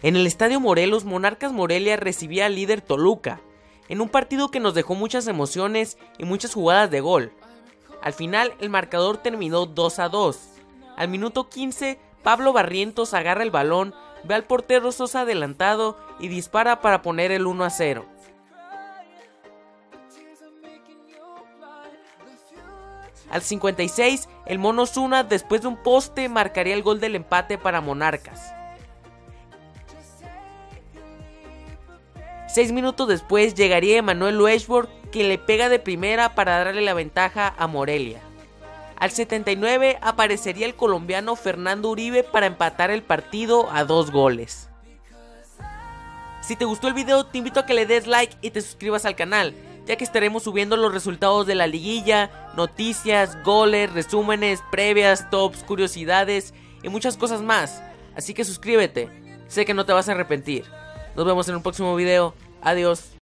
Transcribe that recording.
En el Estadio Morelos, Monarcas Morelia recibía al líder Toluca, en un partido que nos dejó muchas emociones y muchas jugadas de gol. Al final, el marcador terminó 2-2. Al minuto 15, Pablo Barrientos agarra el balón, ve al portero Sosa adelantado y dispara para poner el 1-0. Al 56, el Mono Osuna, después de un poste, marcaría el gol del empate para Monarcas. 6 minutos después llegaría Emanuel Lueshborg, que le pega de primera para darle la ventaja a Morelia. Al 79 aparecería el colombiano Fernando Uribe para empatar el partido a 2 goles. Si te gustó el video, te invito a que le des like y te suscribas al canal, ya que estaremos subiendo los resultados de la liguilla, noticias, goles, resúmenes, previas, tops, curiosidades y muchas cosas más. Así que suscríbete, sé que no te vas a arrepentir. Nos vemos en un próximo video, adiós.